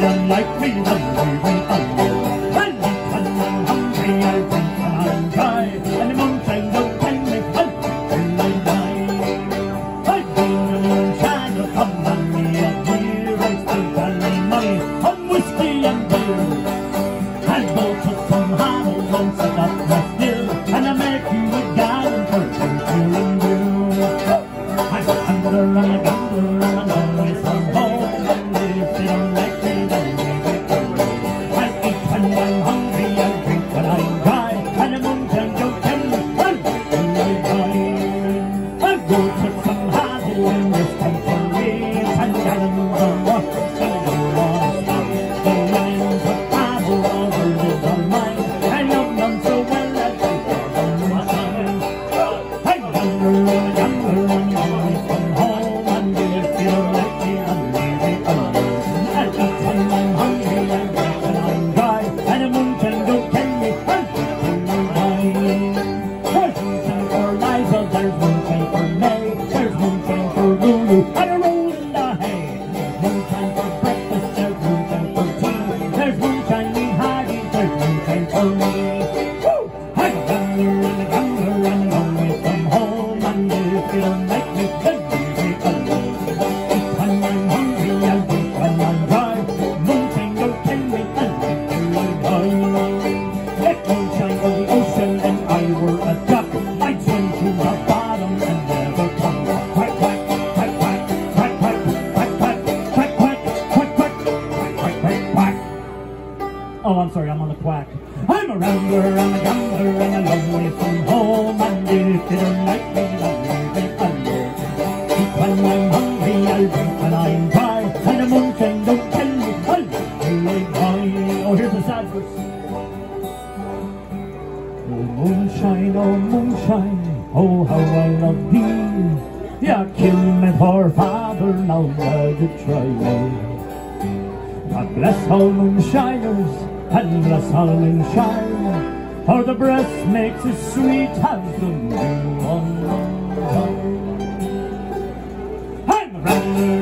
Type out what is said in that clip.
don't like me, then leave me alone. When I'm hungry, I drink and I'm dry, and the moonshine don't tell me until I die. I've been in the moonshine, you'll come on me a beer. I still telling money on whiskey and beer. I'll go to some hollow and set up my still, and I make you a garden for feeling blue. I'm a gambler and a gambler and I'm always from home, and if they don't like me, then leave it alone. I eat when I'm hungry, I drink when I'm dry, and the moonshine don't tell me until I die. I'll go to some hollow and this time for me, and gallons of water, and I don't want to stop. The lines of hollow over live on mine. I love them so well I think of them my time. I'm a gambler and I'm always from home, and if you don't like me, then leave me alone. I eat when I'm hungry, I drink when I'm dry, and the moonshine don't tell me until I die. There's moonshine for Liza, there's moonshine for May, there's moonshine for Lulu, and a roll in the hay. There's moonshine for breakfast, there's moonshine for tea, there's moonshine me hearty, there's moonshine for me. Woo! I'm a gambler and I'm always from home, and if you don't like me, then leave me alone. Eat when I'm hungry, I drink when I'm dry, moonshine don't tell me until I die. If moonshine were the ocean and I were a duck, I'd swim to the bottom and never come. Quack, quack, quack, quack, quack, quack, quack, quack, quack, quack, quack, quack, quack, quack, quack. Oh, I'm sorry, I'm on the quack. I'm a rambler, I'm a gambler, and I'm away from home, and if you don't like me, then leave me alone. Eat when I'm hungry, I'll drink when I'm dry, and the moonshine don't tell me until I die. Oh, here's the sad verse. Oh moonshine, oh how I love thee. You killed my poor father, now I did try. God bless all moonshiners, and bless all moonshine, for the breast makes it sweet as the new one. I'm a rambler